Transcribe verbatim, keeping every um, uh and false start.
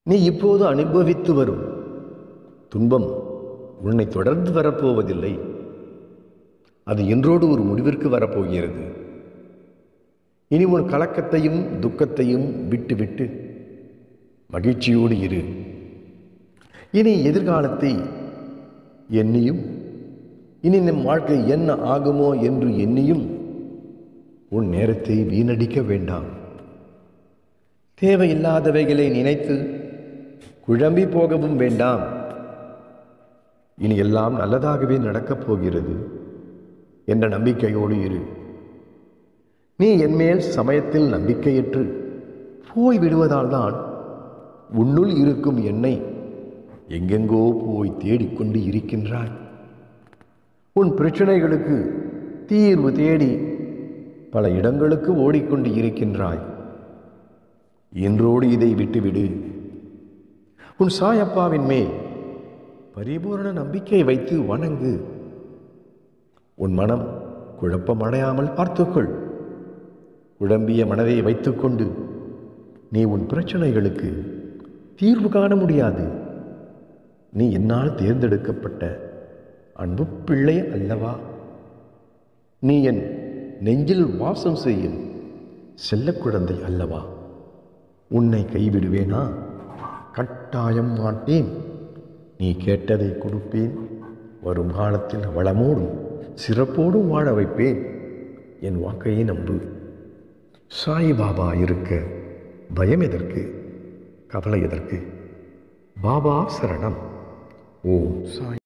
நீ இப்போது அனுபவித்து வரும் துன்பம் உன்னை தொடர்ந்து வரப்போவதில்லை. அது என்றோடு ஒரு முடிவிற்கு வரப்போகிறது. இனி உன் கலக்கத்தையும் துக்கத்தையும் விட்டுவிட்டு மகிழ்ச்சியோடு இரு. இனி எதிர்காலத்தை எண்ணியும் இனி நம் வாழ்க்கை என்ன ஆகுமோ என்று எண்ணியும் உன் நேரத்தை வீணடிக்க வேண்டாம். தேவையில்லாதவைகளை நினைத்து குழம்பி போகவும் வேண்டாம். இனி எல்லாம் நல்லதாகவே நடக்கப் போகிறது என்ற நம்பிக்கையோடு இரு. நீ என்மேல் சமயத்தில் நம்பிக்கையற்று போய் விடுவதால் தான் உன்னுள் இருக்கும் என்னை எங்கெங்கோ போய் தேடிக்கொண்டு இருக்கின்றாய். உன் பிரச்சனைகளுக்கு தீர்வு தேடி பல இடங்களுக்கு ஓடிக்கொண்டு இருக்கின்றாய். இன்றோடு இதை விட்டுவிடு. உன் சாயப்பாவின் மேல் பரிபூரண நம்பிக்கை வைத்து வணங்கு. உன் மனம் குழப்பமடையாமல் பார்த்துக்கொள். குழம்பிய மனதை வைத்துக்கொண்டு நீ உன் பிரச்சனைகளுக்கு தீர்வு காண முடியாது. நீ என்னால் தேர்ந்தெடுக்கப்பட்ட அன்பு பிள்ளை அல்லவா? நீ என் நெஞ்சில் வாசம் செய்யும் செல்ல குழந்தை அல்லவா? உன்னை கைவிடுவேனா? கட்டாயம் மாட்டேன். நீ கேட்டதை கொடுப்பேன். வரும் காலத்தில் வளமோடும் சிறப்போடும் வாழ வைப்பேன். என் வாக்கையை நம்பு. சாய்பாபா இருக்க பயம் எதற்கு? கவலை எதற்கு? பாபா சரணம். ஓம் சாய்.